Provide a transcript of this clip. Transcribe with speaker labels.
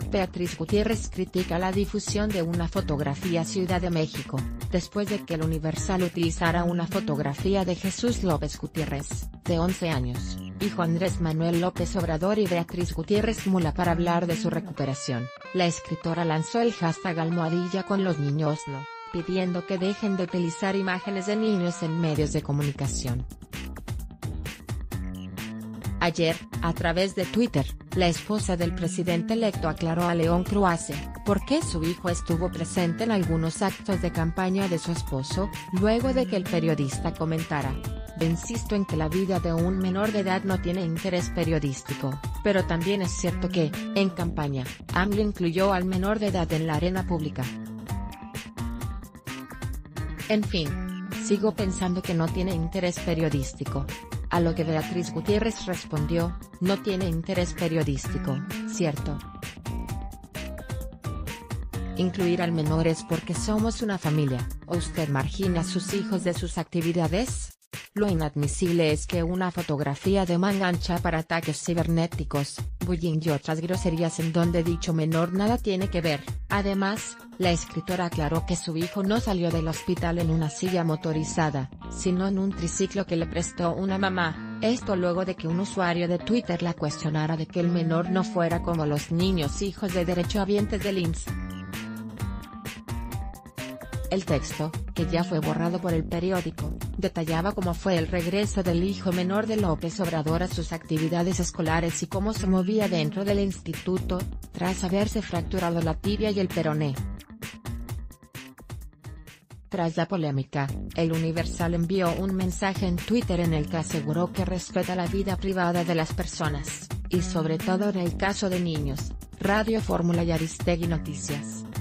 Speaker 1: Beatriz Gutiérrez critica la difusión de una fotografía Ciudad de México, después de que el Universal utilizara una fotografía de Jesús López Gutiérrez, de 11 años, hijo Andrés Manuel López Obrador y Beatriz Gutiérrez Mula para hablar de su recuperación. La escritora lanzó el hashtag #con los niños no, pidiendo que dejen de utilizar imágenes de niños en medios de comunicación. Ayer, a través de Twitter, la esposa del presidente electo aclaró a León Kruse por qué su hijo estuvo presente en algunos actos de campaña de su esposo, luego de que el periodista comentara: "Insisto en que la vida de un menor de edad no tiene interés periodístico, pero también es cierto que, en campaña, AMLO incluyó al menor de edad en la arena pública. En fin, sigo pensando que no tiene interés periodístico". A lo que Beatriz Gutiérrez respondió: "No tiene interés periodístico, ¿cierto? Incluir al menor es porque somos una familia, ¿o usted margina a sus hijos de sus actividades? Lo inadmisible es que una fotografía de manga ancha para ataques cibernéticos, bullying y otras groserías en donde dicho menor nada tiene que ver". Además, la escritora aclaró que su hijo no salió del hospital en una silla motorizada, sino en un triciclo que le prestó una mamá, esto luego de que un usuario de Twitter la cuestionara de que el menor no fuera como los niños hijos de derechohabientes del IMSS. El texto, que ya fue borrado por el periódico, detallaba cómo fue el regreso del hijo menor de López Obrador a sus actividades escolares y cómo se movía dentro del instituto, tras haberse fracturado la tibia y el peroné. Tras la polémica, el Universal envió un mensaje en Twitter en el que aseguró que respeta la vida privada de las personas, y sobre todo en el caso de niños. Radio Fórmula y Aristegui Noticias.